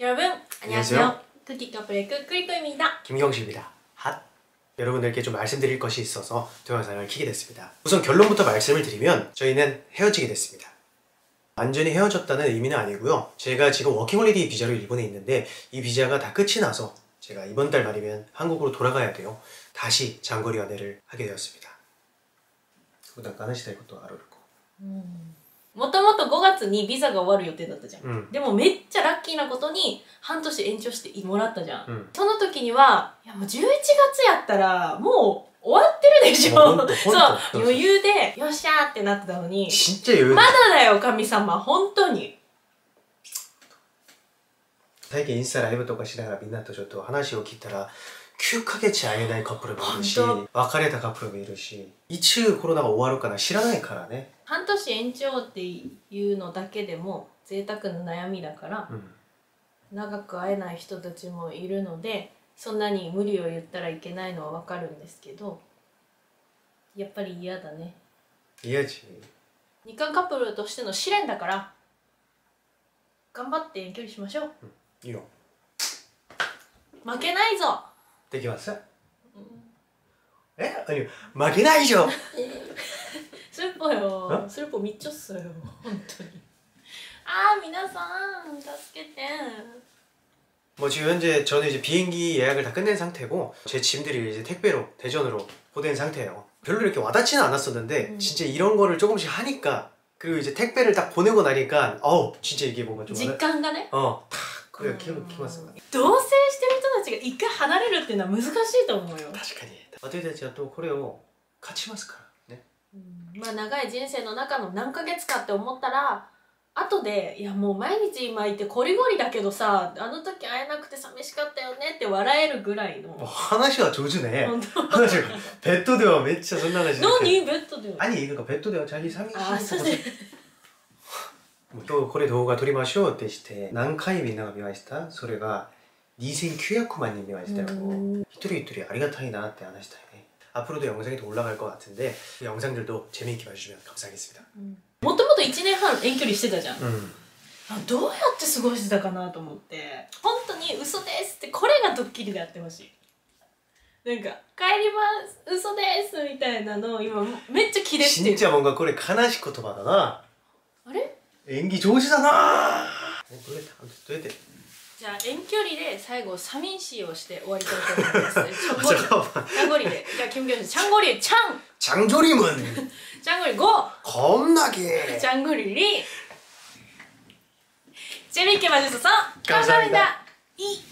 여러분 안녕하세요. 쿠키 커플의 끄끌끄입니다. 김경식입니다. 핫! 여러분들께 좀 말씀드릴 것이 있어서 동영상을 켜게 됐습니다. 우선 결론부터 말씀을 드리면 저희는 헤어지게 됐습니다. 완전히 헤어졌다는 의미는 아니고요. 제가 지금 워킹홀리데이 비자로 일본에 있는데 이 비자가 다 끝이 나서 제가 이번 달 말이면 한국으로 돌아가야 돼요. 다시 장거리 연애를 하게 되었습니다. 그보다 까는 시대 것도 알아듣고 もともと5月にビザが終わる予定だったじゃん、でもめっちゃラッキーなことに半年延長してもらったじゃん、その時にはいやもう11月やったらもう終わってるでしょそう余裕でよっしゃーってなってたのにまだだよ神様本当に最近インスタライブとかしながらみんなとちょっと話を聞いたら9ヶ月会えないカップルもいるし別れたカップルもいるしいつコロナが終わるかな知らないからね半年延長っていうのだけでも贅沢な悩みだから、長く会えない人たちもいるのでそんなに無理を言ったらいけないのは分かるんですけどやっぱり嫌だね嫌じ日韓カップルとしての試練だから頑張って遠距離しましょう、 いいよ負けないぞできます、負けないじゃん 슬퍼요. 슬퍼 미쳤어요. 本当に. 아, 皆さん, 助けて. 뭐 지금 현재 저는 이제 비행기 예약을 다 끝낸 상태고 제 짐들이 이제 택배로 대전으로 보낸 상태예요. 별로 이렇게 와닿지는 않았었는데 진짜 이런 거를 조금씩 하니까 그리고 이제 택배를 딱 보내고 나니까 진짜 이게 뭔가 좀 직감가ね? 딱 그래요. 키웠어. 同棲してる人たちが一回離れるっていうのは難しいと思うよ。 確かに。私たちはとこれを勝ちますからね。 まあ長い人生の中の何ヶ月かって思ったら後でいやもう毎日今いてコリゴリだけどさあの時会えなくて寂しかったよねって笑えるぐらいの話は上手ね話がベッドではめっちゃそんな話何ベッドでは 아니 그러니까ベッドでは자기寂しい今日これ動画撮りましょうってして何回みんなが見ましたそれが2900만人見ましたよ一人一人ありがたいなって話したいね앞으로도 영상이 더 올라갈 것 같은데 그 영상들도 재미있게 봐주시면 감사하겠습니다. もともと1年半遠距離してたじゃん、どうやって過ごしてたかなと思って本当に嘘ですってこれがドッキリでやってほしいなんか帰ります嘘ですみたいなの今めっちゃキレってる 진짜 뭔가これ悲しい言葉だなあれ演技上手だなどうやってじゃあ遠距離で最後寂しいをして終わりたいと思います장거리でじゃあ김경식 장거리 장조림은 장거리 고! 겁나게 장거리 재미있게 봐주셔서 감사합니다.